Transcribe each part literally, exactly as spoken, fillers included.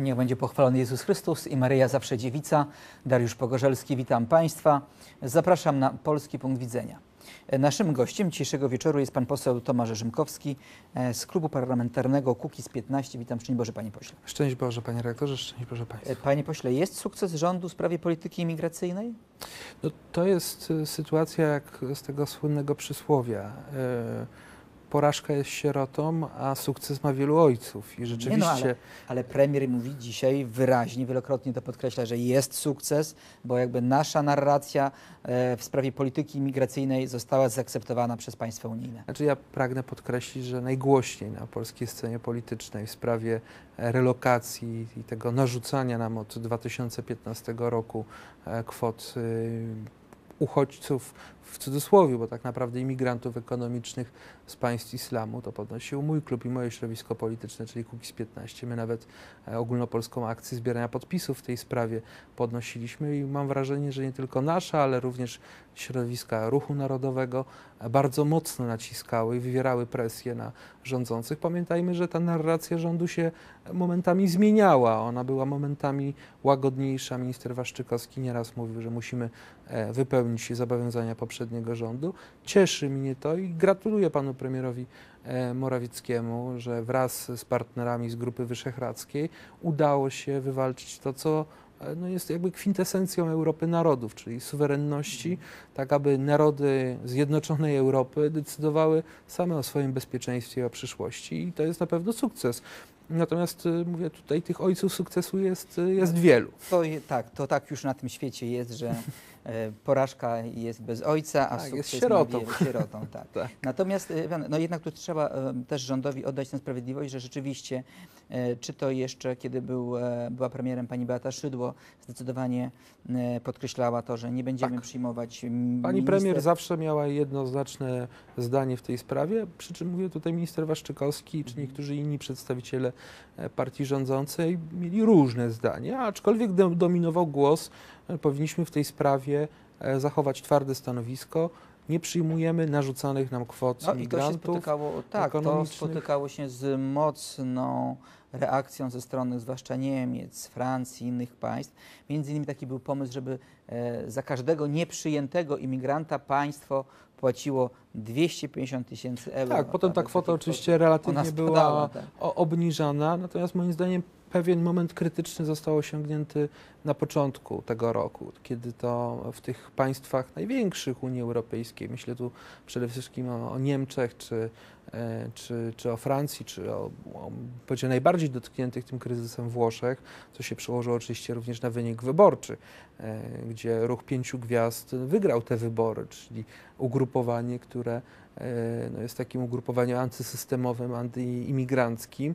Niech będzie pochwalony Jezus Chrystus i Maryja zawsze dziewica. Dariusz Pogorzelski, witam Państwa. Zapraszam na Polski Punkt Widzenia. Naszym gościem dzisiejszego wieczoru jest pan poseł Tomasz Rzymkowski z Klubu Parlamentarnego Kukiz piętnaście. Witam, szczęść Boże, panie pośle. Szczęść Boże, panie rektorze, szczęść Boże państwu. Panie pośle, jest sukces rządu w sprawie polityki imigracyjnej? No, to jest sytuacja jak z tego słynnego przysłowia. Porażka jest sierotą, a sukces ma wielu ojców. I rzeczywiście... Nie no, ale, ale premier mówi dzisiaj wyraźnie, wielokrotnie to podkreśla, że jest sukces, bo jakby nasza narracja w sprawie polityki imigracyjnej została zaakceptowana przez państwa unijne. Znaczy ja pragnę podkreślić, że najgłośniej na polskiej scenie politycznej w sprawie relokacji i tego narzucania nam od dwa tysiące piętnastego roku kwot uchodźców, w cudzysłowie, bo tak naprawdę imigrantów ekonomicznych z państw islamu, to podnosił mój klub i moje środowisko polityczne, czyli Kukiz piętnaście. My nawet ogólnopolską akcję zbierania podpisów w tej sprawie podnosiliśmy i mam wrażenie, że nie tylko nasza, ale również środowiska Ruchu Narodowego bardzo mocno naciskały i wywierały presję na rządzących. Pamiętajmy, że ta narracja rządu się momentami zmieniała. Ona była momentami łagodniejsza. Minister Waszczykowski nieraz mówił, że musimy wypełnić zobowiązania poprzedniego rządu. Cieszy mnie to i gratuluję panu premierowi Morawieckiemu, że wraz z partnerami z Grupy Wyszehradzkiej udało się wywalczyć to, co no jest jakby kwintesencją Europy narodów, czyli suwerenności, tak aby narody zjednoczonej Europy decydowały same o swoim bezpieczeństwie i o przyszłości i to jest na pewno sukces. Natomiast mówię, tutaj tych ojców sukcesu jest, jest wielu. To, tak, to tak już na tym świecie jest, że e, porażka jest bez ojca, a tak, sukces jest sierotą. ma sierotą tak. Tak. Natomiast no jednak tu trzeba e, też rządowi oddać tę sprawiedliwość, że rzeczywiście, e, czy to jeszcze kiedy był, e, była premierem pani Beata Szydło, zdecydowanie e, podkreślała to, że nie będziemy tak. przyjmować Pani minister... premier zawsze miała jednoznaczne zdanie w tej sprawie, przy czym mówię tutaj minister Waszczykowski, czy niektórzy inni przedstawiciele partii rządzącej mieli różne zdania, aczkolwiek dominował głos, powinniśmy w tej sprawie zachować twarde stanowisko. Nie przyjmujemy narzucanych nam kwot no migrantów. I to się spotykało, tak, to spotykało się z mocną reakcją ze strony zwłaszcza Niemiec, Francji, innych państw. Między innymi taki był pomysł, żeby e, za każdego nieprzyjętego imigranta państwo płaciło dwieście pięćdziesiąt tysięcy euro. Tak, potem ta kwota oczywiście relatywnie była tak. obniżana, natomiast moim zdaniem pewien moment krytyczny został osiągnięty na początku tego roku, kiedy to w tych państwach największych Unii Europejskiej, myślę tu przede wszystkim o, o Niemczech, czy, e, czy, czy o Francji, czy o, o powiedział, najbardziej dotkniętych tym kryzysem Włoszech, co się przełożyło oczywiście również na wynik wyborczy, e, gdzie Ruch Pięciu Gwiazd wygrał te wybory, czyli ugrupowanie, które no jest takim ugrupowaniem antysystemowym, antyimigranckim,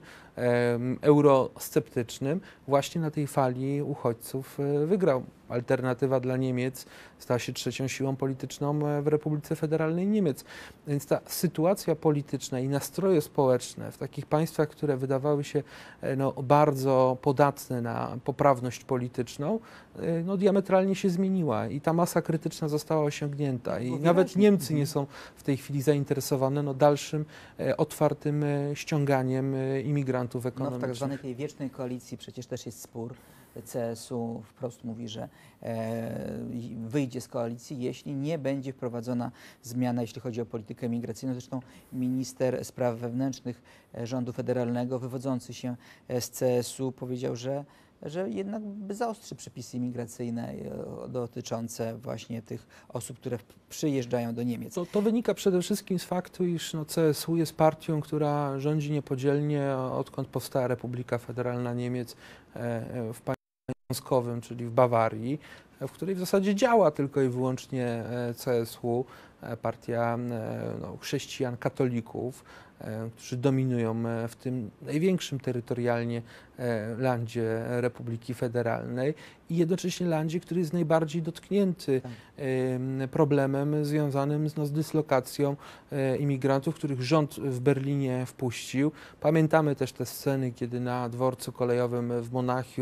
eurosceptycznym, właśnie na tej fali uchodźców wygrał. Alternatywa dla Niemiec stała się trzecią siłą polityczną w Republice Federalnej Niemiec. Więc ta sytuacja polityczna i nastroje społeczne w takich państwach, które wydawały się no, bardzo podatne na poprawność polityczną, no, diametralnie się zmieniła i ta masa krytyczna została osiągnięta. I nawet Niemcy nie są w tej chwili zainteresowane no, dalszym otwartym ściąganiem imigrantów ekonomicznych. No, w tak zwanej tej wiecznej koalicji przecież też jest spór. C S U wprost mówi, że e, wyjdzie z koalicji, jeśli nie będzie wprowadzona zmiana, jeśli chodzi o politykę migracyjną. Zresztą minister spraw wewnętrznych rządu federalnego, wywodzący się z C S U, powiedział, że że jednak zaostrzy przepisy imigracyjne dotyczące właśnie tych osób, które przyjeżdżają do Niemiec. To, to wynika przede wszystkim z faktu, iż no C S U jest partią, która rządzi niepodzielnie, odkąd powstała Republika Federalna Niemiec w państwie związkowym, czyli w Bawarii, w której w zasadzie działa tylko i wyłącznie C S U, partia no, chrześcijan, katolików, którzy dominują w tym największym terytorialnie landzie Republiki Federalnej i jednocześnie landzie, który jest najbardziej dotknięty tak. problemem związanym no, z dyslokacją imigrantów, których rząd w Berlinie wpuścił. Pamiętamy też te sceny, kiedy na dworcu kolejowym w Monachium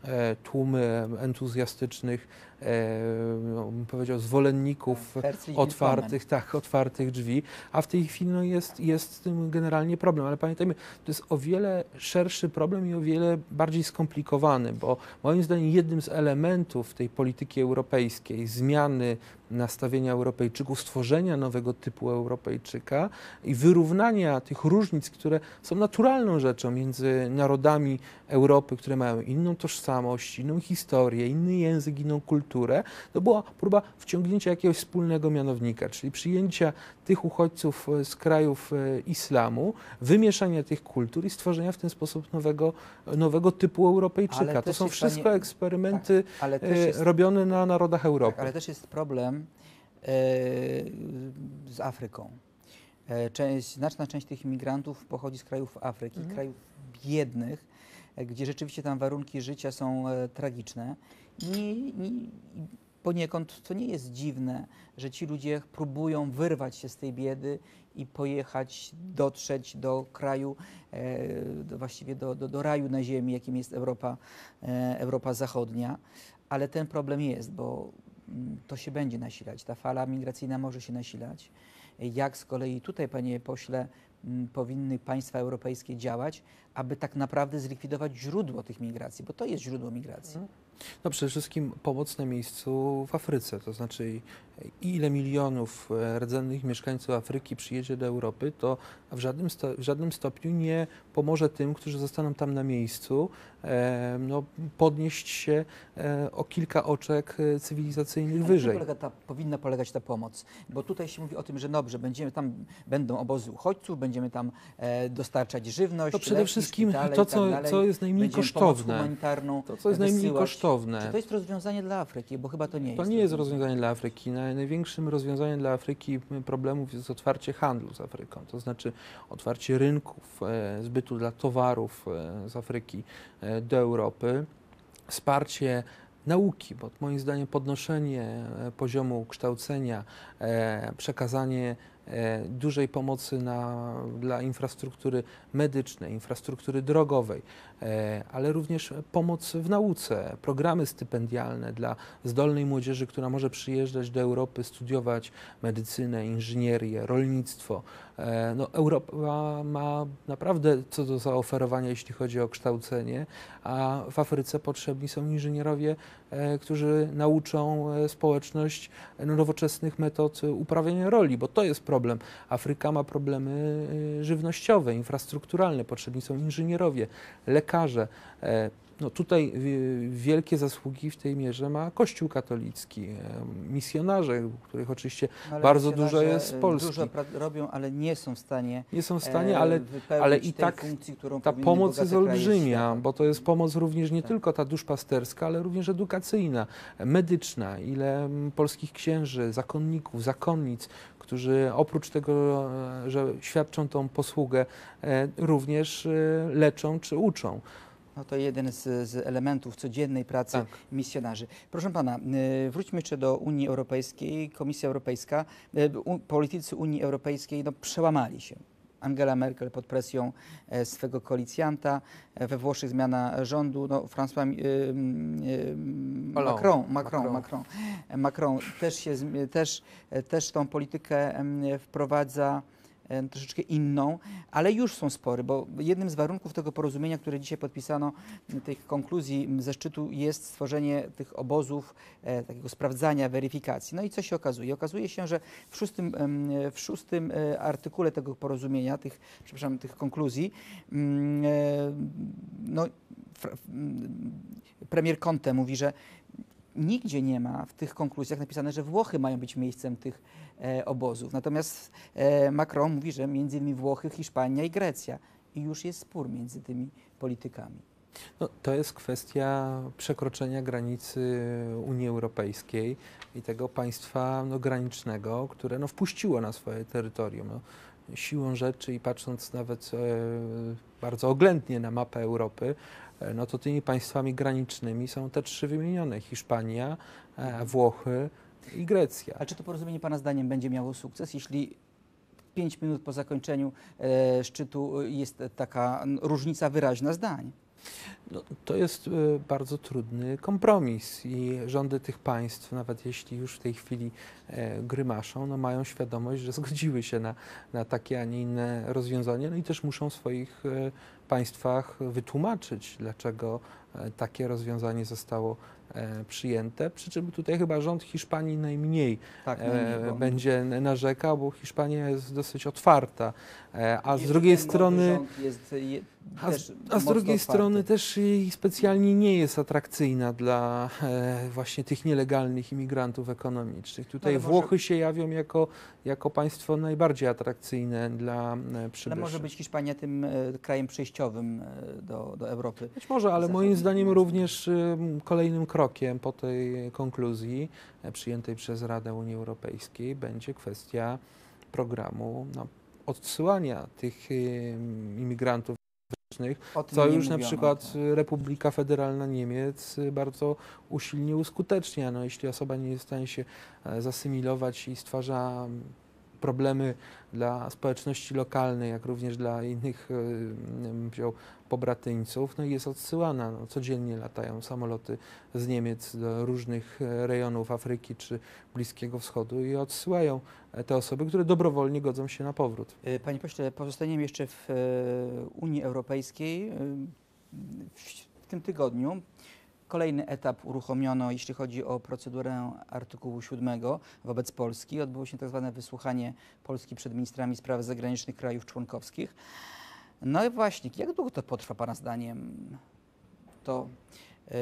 e, tłumy entuzjastycznych, e, no, bym powiedział, zwolenników Herzlich otwartych, tak, otwartych drzwi, a w tej chwili no, jest, jest z tym generalnie problem. Ale pamiętajmy, to jest o wiele szerszy problem i o wiele bardziej skomplikowany, bo moim zdaniem jednym z elementów tej polityki europejskiej, zmiany nastawienia Europejczyków, stworzenia nowego typu Europejczyka i wyrównania tych różnic, które są naturalną rzeczą między narodami Europy, które mają inną tożsamość, inną historię, inny język, inną kulturę, to była próba wciągnięcia jakiegoś wspólnego mianownika, czyli przyjęcia tych uchodźców z krajów islamu, wymieszania tych kultur i stworzenia w ten sposób nowego, nowego typu Europejczyka. Ale to są jest, wszystko panie, eksperymenty tak, ale też jest, robione na narodach Europy. tak, ale też jest problem e, z Afryką. E, część, znaczna część tych imigrantów pochodzi z krajów Afryki, Mhm. krajów biednych, e, gdzie rzeczywiście tam warunki życia są e, tragiczne. I, i, poniekąd to nie jest dziwne, że ci ludzie próbują wyrwać się z tej biedy i pojechać, dotrzeć do kraju, e, do, właściwie do, do, do raju na ziemi, jakim jest Europa, e, Europa Zachodnia. Ale ten problem jest, bo mm, to się będzie nasilać. Ta fala migracyjna może się nasilać. Jak z kolei tutaj, panie pośle, m, powinny państwa europejskie działać, aby tak naprawdę zlikwidować źródło tych migracji, bo to jest źródło migracji. No przede wszystkim pomoc na miejscu w Afryce, to znaczy ile milionów rdzennych mieszkańców Afryki przyjedzie do Europy, to w żadnym, sto, w żadnym stopniu nie pomoże tym, którzy zostaną tam na miejscu, e, no, podnieść się e, o kilka oczek cywilizacyjnych Ale wyżej. na czym polega ta, powinna polegać ta pomoc? Bo tutaj się mówi o tym, że dobrze, będziemy tam, będą obozy uchodźców, będziemy tam e, dostarczać żywność, To przede leki, wszystkim szpitale to, i tak co, dalej. co jest najmniej Będziemy kosztowne. pomoc humanitarną To, co jest najmniej wysyłać. kosztowne. Czy to jest rozwiązanie dla Afryki? Bo chyba to nie jest. To nie jest rozwiązanie dla Afryki. Największym rozwiązaniem dla Afryki problemów jest otwarcie handlu z Afryką, to znaczy otwarcie rynków, e, zbytu dla towarów e, z Afryki e, do Europy, wsparcie nauki, bo moim zdaniem podnoszenie poziomu kształcenia, e, przekazanie e, dużej pomocy na, dla infrastruktury medycznej, infrastruktury drogowej, e, ale również pomoc w nauce, programy stypendialne dla zdolnej młodzieży, która może przyjeżdżać do Europy, studiować medycynę, inżynierię, rolnictwo. E, no, Europa ma naprawdę co do zaoferowania, jeśli chodzi o kształcenie, a w Afryce potrzebni są inżynierowie, e, którzy nauczą e, społeczność nowoczesnych metod uprawiania roli, bo to jest problem. Afryka ma problemy e, żywnościowe, infrastrukturalne, potrzebni są inżynierowie, lekarze. E, No tutaj wielkie zasługi w tej mierze ma Kościół katolicki, misjonarze, których oczywiście No, bardzo dużo jest z Polski. Dużo robią, ale nie są w stanie Nie są w stanie, ale, ale i tak funkcji, którą ta pomoc jest olbrzymia, bo to jest tak. pomoc również nie tak. tylko ta duszpasterska, ale również edukacyjna, medyczna. Ile polskich księży, zakonników, zakonnic, którzy oprócz tego, że świadczą tą posługę, również leczą czy uczą. No to jeden z, z elementów codziennej pracy tak. misjonarzy. Proszę pana, wróćmy jeszcze do Unii Europejskiej. Komisja Europejska, politycy Unii Europejskiej no, przełamali się. Angela Merkel pod presją swego koalicjanta, we Włoszech zmiana rządu, no, François y, y, Macron, Macron, Macron, Macron też, się, też, też tą politykę wprowadza troszeczkę inną, ale już są spory, bo jednym z warunków tego porozumienia, które dzisiaj podpisano, tych konkluzji ze szczytu, jest stworzenie tych obozów, e, takiego sprawdzania, weryfikacji. No i co się okazuje? Okazuje się, że w szóstym, w szóstym artykule tego porozumienia, tych, przepraszam, tych konkluzji, e, no, premier Conte mówi, że nigdzie nie ma w tych konkluzjach napisane, że Włochy mają być miejscem tych e, obozów. Natomiast e, Macron mówi, że między innymi Włochy, Hiszpania i Grecja. I już jest spór między tymi politykami. No, to jest kwestia przekroczenia granicy Unii Europejskiej i tego państwa no, granicznego, które no, wpuściło na swoje terytorium. No, siłą rzeczy i patrząc nawet e, bardzo oględnie na mapę Europy, e, no to tymi państwami granicznymi są te trzy wymienione: Hiszpania, e, Włochy i Grecja. Ale czy to porozumienie pana zdaniem będzie miało sukces, jeśli pięć minut po zakończeniu e, szczytu jest taka różnica wyraźna zdań? No, to jest y, bardzo trudny kompromis i rządy tych państw, nawet jeśli już w tej chwili e, grymaszą, no, mają świadomość, że zgodziły się na, na takie, a nie inne rozwiązanie, no i też muszą w swoich e, państwach wytłumaczyć, dlaczego e, takie rozwiązanie zostało e, przyjęte. Przy czym tutaj chyba rząd Hiszpanii najmniej Tak, e, najmniej, bo- będzie narzekał, bo Hiszpania jest dosyć otwarta, e, a z Jeszcze drugiej ten nowy strony... rząd jest je, A też z, a z mocno drugiej otwarty. strony też i specjalnie nie jest atrakcyjna dla e, właśnie tych nielegalnych imigrantów ekonomicznych. Tutaj ale może- Włochy się jawią jako, jako państwo najbardziej atrakcyjne dla e, Ale przybyszy. może być Hiszpania tym e, krajem przejściowym e, do, do Europy. Być może, ale moim zachodniej zdaniem mocno. również e, kolejnym krokiem po tej konkluzji e, przyjętej przez Radę Unii Europejskiej będzie kwestia programu no, odsyłania tych e, imigrantów, O tym co nie już na mówiono, przykład tak. Republika Federalna Niemiec bardzo usilnie uskutecznia. No, jeśli osoba nie jest w stanie się e, zasymilować i stwarza problemy dla społeczności lokalnej, jak również dla innych e, bym wziął, pobratyńców, no i jest odsyłana. No, codziennie latają samoloty z Niemiec do różnych e, rejonów Afryki czy Bliskiego Wschodu i odsyłają e, te osoby, które dobrowolnie godzą się na powrót. E, Panie pośle, pozostaniemy jeszcze w e, Unii Europejskiej. E, W, w tym tygodniu kolejny etap uruchomiono, jeśli chodzi o procedurę artykułu siódmego wobec Polski. Odbyło się tak zwane wysłuchanie Polski przed ministrami spraw zagranicznych krajów członkowskich. No i właśnie, jak długo to potrwa Pana zdaniem? To, e,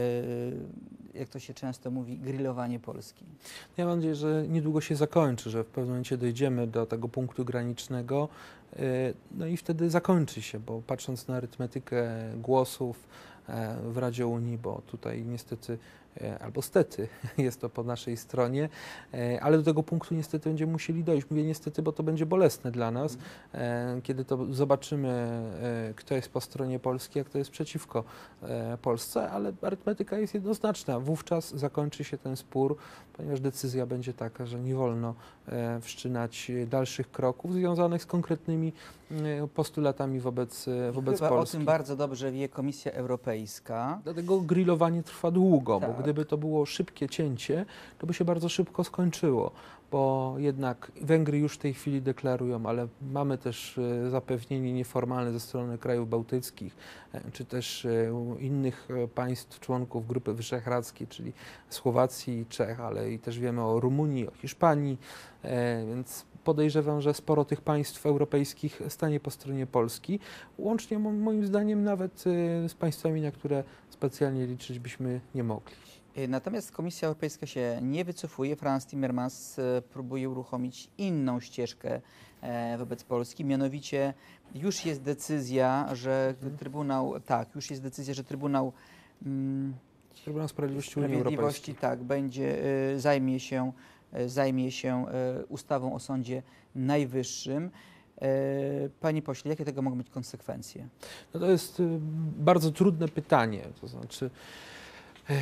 jak to się często mówi, grillowanie Polski. Ja mam nadzieję, że niedługo się zakończy, że w pewnym momencie dojdziemy do tego punktu granicznego, yy, no i wtedy zakończy się, bo patrząc na arytmetykę głosów e, w Radzie Unii, bo tutaj niestety e, albo stety jest to po naszej stronie, e, ale do tego punktu niestety będziemy musieli dojść. Mówię niestety, bo to będzie bolesne dla nas, e, kiedy to zobaczymy, e, kto jest po stronie Polski, a kto jest przeciwko e, Polsce, ale arytmetyka jest jednoznaczna. Wówczas zakończy się ten spór, ponieważ decyzja będzie taka, że nie wolno e, wszczynać dalszych kroków związanych z konkretnymi e, postulatami wobec, e, wobec Chyba Polski. o tym bardzo dobrze wie Komisja Europejska. Dlatego grillowanie trwa długo, Tak. bo gdyby to było szybkie cięcie, to by się bardzo szybko skończyło, bo jednak Węgry już w tej chwili deklarują, ale mamy też e, zapewnienie nieformalne ze strony krajów bałtyckich, e, czy też e, innych e, państw członków Grupy Wyszehradzkiej, czyli Słowacji i Czech, ale i też wiemy o Rumunii, o Hiszpanii, e, więc podejrzewam, że sporo tych państw europejskich stanie po stronie Polski, łącznie mo- moim zdaniem nawet e, z państwami, na które specjalnie liczyć byśmy nie mogli. Y, Natomiast Komisja Europejska się nie wycofuje. Franz Timmermans e, próbuje uruchomić inną ścieżkę e, wobec Polski. Mianowicie już jest decyzja, że Mhm. Trybunał, tak, już jest decyzja, że Trybunał mm, Trybunał Sprawiedliwości Unii Sprawiedliwości Europejskiej. tak, będzie, e, zajmie się, e, zajmie się e, ustawą o Sądzie Najwyższym. E, Panie pośle, jakie tego mogą być konsekwencje? No to jest y, bardzo trudne pytanie, to znaczy y,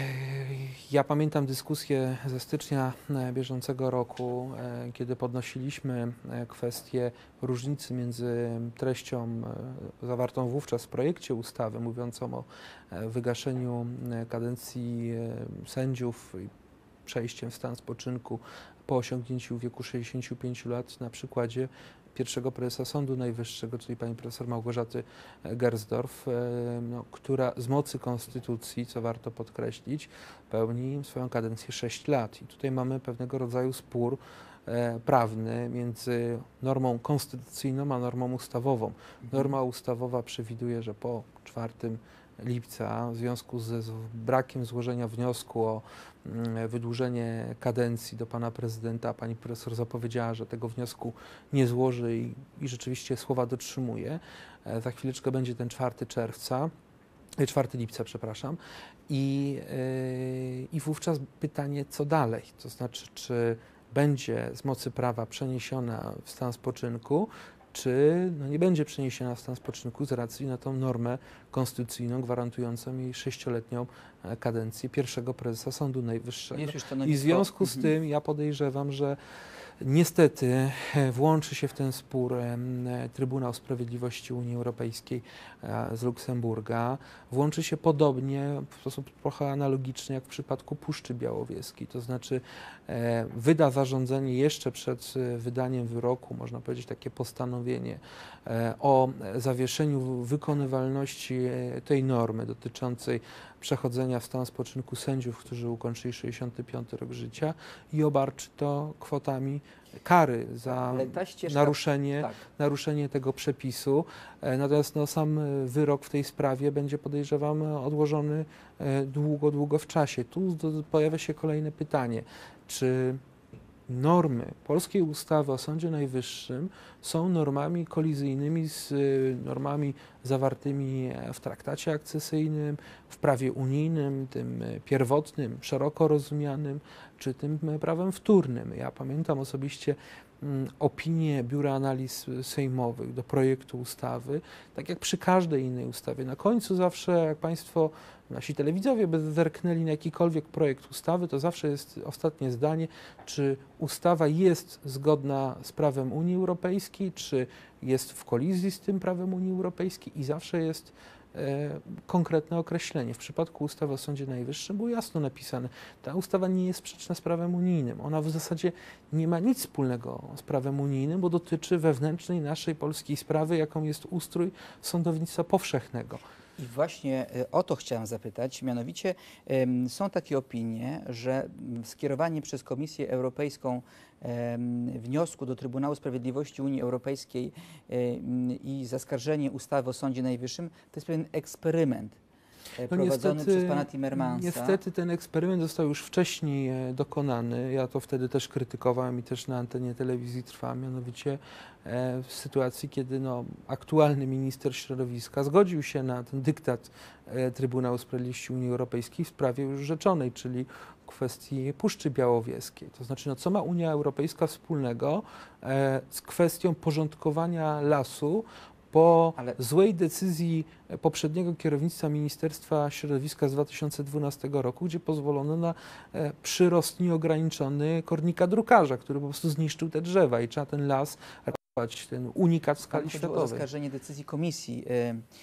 ja pamiętam dyskusję ze stycznia e, bieżącego roku, e, kiedy podnosiliśmy e, kwestię różnicy między treścią e, zawartą wówczas w projekcie ustawy mówiącą o e, wygaszeniu e, kadencji e, sędziów i przejściem w stan spoczynku po osiągnięciu wieku sześćdziesięciu pięciu lat na przykładzie pierwszego prezesa Sądu Najwyższego, czyli pani profesor Małgorzaty Gersdorf, e, no, która z mocy konstytucji, co warto podkreślić, pełni swoją kadencję sześć lat. I tutaj mamy pewnego rodzaju spór e, prawny między normą konstytucyjną a normą ustawową. Norma ustawowa przewiduje, że po czwartego lipca w związku ze z brakiem złożenia wniosku o mm, wydłużenie kadencji do pana prezydenta, pani profesor zapowiedziała, że tego wniosku nie złoży i, i rzeczywiście słowa dotrzymuje. E, za chwileczkę będzie ten czwartego czerwca, e, czwartego lipca, przepraszam, i, e, i wówczas pytanie, co dalej, to znaczy, czy będzie z mocy prawa przeniesiona w stan spoczynku, czy no, nie będzie przeniesiona w stan spoczynku z racji na tą normę konstytucyjną gwarantującą jej sześcioletnią e, kadencję pierwszego prezesa Sądu Najwyższego. Jest już I stanowisko. w związku z Mhm. tym ja podejrzewam, że Niestety włączy się w ten spór Trybunał Sprawiedliwości Unii Europejskiej z Luksemburga. Włączy się podobnie, w sposób trochę analogiczny jak w przypadku Puszczy Białowieskiej. To znaczy wyda zarządzenie jeszcze przed wydaniem wyroku, można powiedzieć takie postanowienie o zawieszeniu wykonywalności tej normy dotyczącej przechodzenia w stan spoczynku sędziów, którzy ukończyli sześćdziesiąty piąty rok życia, i obarczy to kwotami kary za ścieżka, naruszenie, tak. naruszenie tego przepisu. Natomiast no, sam wyrok w tej sprawie będzie, podejrzewam, odłożony długo, długo w czasie. Tu pojawia się kolejne pytanie, czy normy polskiej ustawy o Sądzie Najwyższym są normami kolizyjnymi z normami zawartymi w traktacie akcesyjnym, w prawie unijnym, tym pierwotnym, szeroko rozumianym, czy tym prawem wtórnym. Ja pamiętam osobiście opinię Biura Analiz Sejmowych do projektu ustawy, tak jak przy każdej innej ustawie. Na końcu zawsze, jak Państwo, nasi telewidzowie by zerknęli na jakikolwiek projekt ustawy, to zawsze jest ostatnie zdanie, czy ustawa jest zgodna z prawem Unii Europejskiej, czy jest w kolizji z tym prawem Unii Europejskiej, i zawsze jest e, konkretne określenie. W przypadku ustawy o Sądzie Najwyższym było jasno napisane, ta ustawa nie jest sprzeczna z prawem unijnym. Ona w zasadzie nie ma nic wspólnego z prawem unijnym, bo dotyczy wewnętrznej naszej polskiej sprawy, jaką jest ustrój sądownictwa powszechnego. I właśnie o to chciałem zapytać, mianowicie um, są takie opinie, że skierowanie przez Komisję Europejską um, wniosku do Trybunału Sprawiedliwości Unii Europejskiej um, i zaskarżenie ustawy o Sądzie Najwyższym to jest pewien eksperyment No prowadzony niestety, przez pana Timmermansa. Niestety ten eksperyment został już wcześniej dokonany. Ja to wtedy też krytykowałem i też na antenie telewizji Trwa, mianowicie w sytuacji, kiedy no, aktualny minister środowiska zgodził się na ten dyktat Trybunału Sprawiedliwości Unii Europejskiej w sprawie już rzeczonej, czyli kwestii Puszczy Białowieskiej. To znaczy, no, co ma Unia Europejska wspólnego z kwestią porządkowania lasu po Ale... złej decyzji poprzedniego kierownictwa Ministerstwa Środowiska z dwa tysiące dwunastego roku, gdzie pozwolono na e, przyrost nieograniczony kornika drukarza, który po prostu zniszczył te drzewa i trzeba ten las ratować, ten unikat w skali światowej. O zaskarżenie decyzji Komisji e,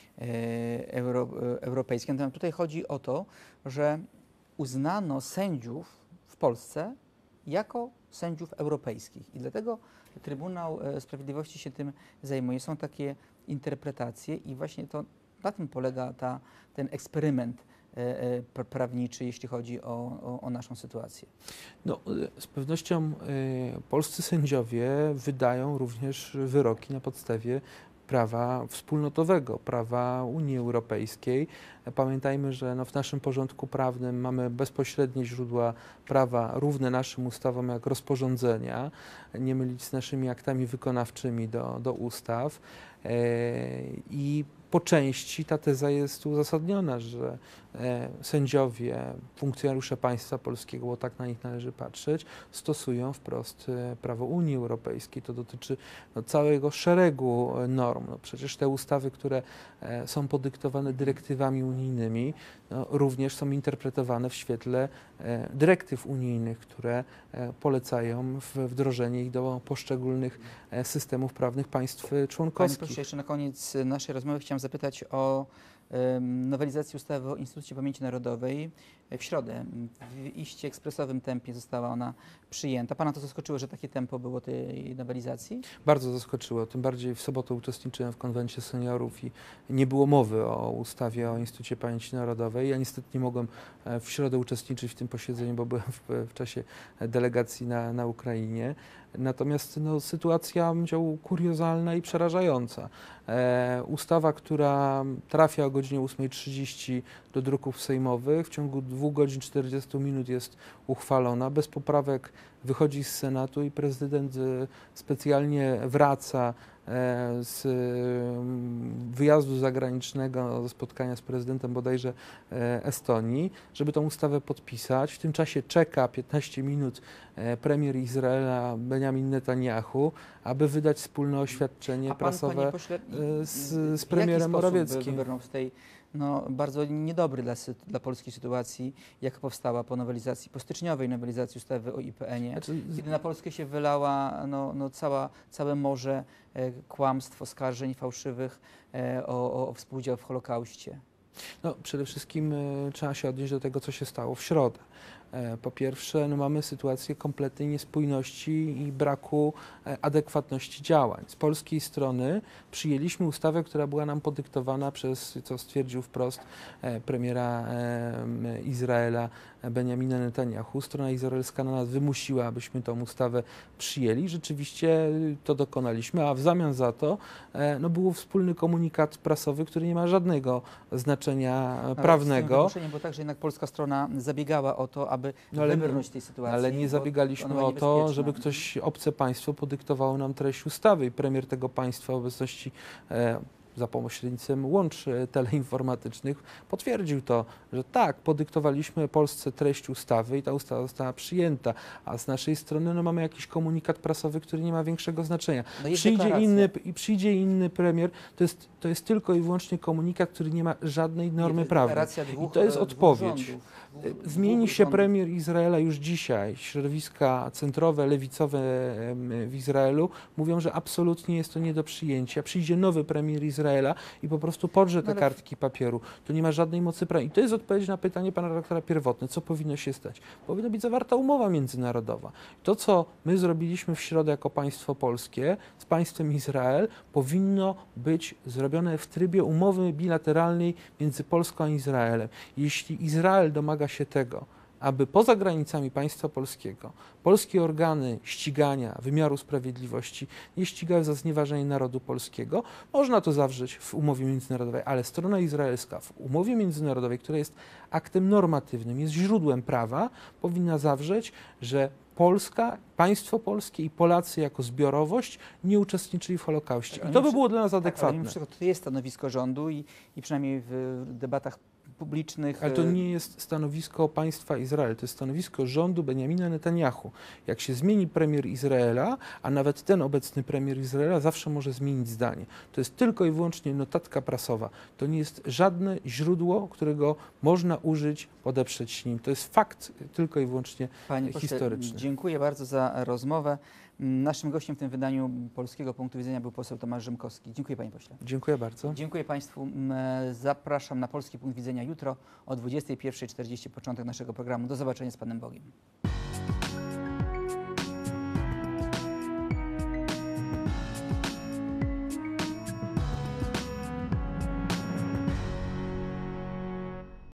e, Euro, e, Europejskiej. Natomiast tutaj chodzi o to, że uznano sędziów w Polsce jako sędziów europejskich i dlatego Trybunał Sprawiedliwości się tym zajmuje. Są takie interpretacje i właśnie to na tym polega ta, ten eksperyment e, e, prawniczy, jeśli chodzi o, o, o naszą sytuację. No, z pewnością y, polscy sędziowie wydają również wyroki na podstawie prawa wspólnotowego, prawa Unii Europejskiej. Pamiętajmy, że no w naszym porządku prawnym mamy bezpośrednie źródła prawa równe naszym ustawom jak rozporządzenia, nie mylić z naszymi aktami wykonawczymi do, do ustaw. I po części ta teza jest uzasadniona, że e, sędziowie, funkcjonariusze państwa polskiego, bo tak na nich należy patrzeć, stosują wprost e, prawo Unii Europejskiej. To dotyczy no, całego szeregu norm. No, przecież te ustawy, które e, są podyktowane dyrektywami unijnymi, no, również są interpretowane w świetle e, dyrektyw unijnych, które e, polecają w, wdrożenie ich do poszczególnych e, systemów prawnych państw członkowskich. Panie pośle, jeszcze na koniec naszej rozmowy chciałem zapytać o um, nowelizację ustawy o Instytucie Pamięci Narodowej. W środę w iście ekspresowym tempie została ona przyjęta. Pana to zaskoczyło, że takie tempo było tej nowelizacji? Bardzo zaskoczyło. Tym bardziej w sobotę uczestniczyłem w konwencie seniorów i nie było mowy o ustawie o Instytucie Pamięci Narodowej. Ja niestety nie mogłem w środę uczestniczyć w tym posiedzeniu, bo byłem w, w czasie delegacji na, na Ukrainie. Natomiast no, sytuacja będzie kuriozalna i przerażająca. E, ustawa, która trafia o godzinie ósmej trzydzieści do druków sejmowych, w ciągu dwóch godzin czterdziestu minut jest uchwalona, bez poprawek wychodzi z Senatu i prezydent specjalnie wraca z wyjazdu zagranicznego, ze spotkania z prezydentem bodajże Estonii, żeby tą ustawę podpisać. W tym czasie czeka piętnaście minut premier Izraela Benjamin Netanyahu, aby wydać wspólne oświadczenie A pan, prasowe pośle, z, z premierem Morawieckim. Wybrnął z tej no, bardzo niedobry dla, sy- dla polskiej sytuacji, jaka powstała po nowelizacji, po styczniowej nowelizacji ustawy o I P N ie, Znaczy, z- kiedy na Polskę się wylała no, no, cała, całe morze e, kłamstw, oskarżeń fałszywych e, o, o, o współudział w Holokauście. No, przede wszystkim e, trzeba się odnieść do tego, co się stało w środę. E, po pierwsze, no, mamy sytuację kompletnej niespójności i braku e, adekwatności działań. Z polskiej strony przyjęliśmy ustawę, która była nam podyktowana przez, co stwierdził wprost e, premiera e, Izraela Benjamina Netanyahu. Strona izraelska na nas wymusiła, abyśmy tą ustawę przyjęli. Rzeczywiście to dokonaliśmy, a w zamian za to e, no, był wspólny komunikat prasowy, który nie ma żadnego znaczenia Ale z tym prawnego. wymuszeniem było tak, że jednak polska strona zabiegała o to, aby No ale wybrnąć nie- tej sytuacji. Ale nie bo zabiegaliśmy ona była o to, niebezpieczna. żeby ktoś, obce państwo podyktowało nam treść ustawy i premier tego państwa w obecności e, za pośrednictwem łącz e, teleinformatycznych potwierdził to, że tak, podyktowaliśmy Polsce treść ustawy i ta ustawa została przyjęta, a z naszej strony no, mamy jakiś komunikat prasowy, który nie ma większego znaczenia. No jest Przyjdzie deklaracja. inny, i przyjdzie inny premier, to jest, to jest tylko i wyłącznie komunikat, który nie ma żadnej Nie, to normy jest prawnej. deklaracja dwóch, I to jest e, dwóch odpowiedź. rządów, dwóch- Zmieni dwóch się rządów. premier Izraela już dzisiaj. Środowiska centrowe, lewicowe em, w Izraelu mówią, że absolutnie jest to nie do przyjęcia. Przyjdzie nowy premier Izraela i po prostu podrze te No ale- kartki papieru. To nie ma żadnej mocy prawnej. I to jest odpowiedź na pytanie pana redaktora pierwotne. Co powinno się stać? Powinna być zawarta umowa międzynarodowa. To, co my zrobiliśmy w środę jako państwo polskie z państwem Izrael, powinno być zrobione w trybie umowy bilateralnej między Polską a Izraelem. Jeśli Izrael domaga się tego, aby poza granicami państwa polskiego polskie organy ścigania wymiaru sprawiedliwości nie ścigały za znieważenie narodu polskiego, można to zawrzeć w umowie międzynarodowej, ale strona izraelska w umowie międzynarodowej, która jest aktem normatywnym, jest źródłem prawa, powinna zawrzeć, że Polska, państwo polskie i Polacy jako zbiorowość nie uczestniczyli w Holokauście. I to by było dla nas Tak, ale adekwatne. mimo wszystko to jest stanowisko rządu i, i przynajmniej w debatach publicznych. Ale to e, nie jest stanowisko państwa Izrael, to jest stanowisko rządu Benjamina Netanyahu. Jak się zmieni premier Izraela, a nawet ten obecny premier Izraela zawsze może zmienić zdanie. To jest tylko i wyłącznie notatka prasowa. To nie jest żadne źródło, którego można użyć, podeprzeć nim. To jest fakt tylko i wyłącznie Panie pośle, historyczny. dziękuję bardzo za rozmowę. Naszym gościem w tym wydaniu Polskiego Punktu Widzenia był poseł Tomasz Rzymkowski. Dziękuję panie pośle. Dziękuję bardzo. Dziękuję państwu. M, Zapraszam na Polski Punkt Widzenia jutro o dwudziestej pierwszej czterdzieści początek naszego programu. Do zobaczenia z Panem Bogiem.